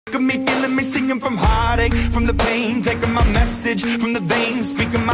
of me, feeling me singing from heartache, from the pain, taking my message from the veins, speaking my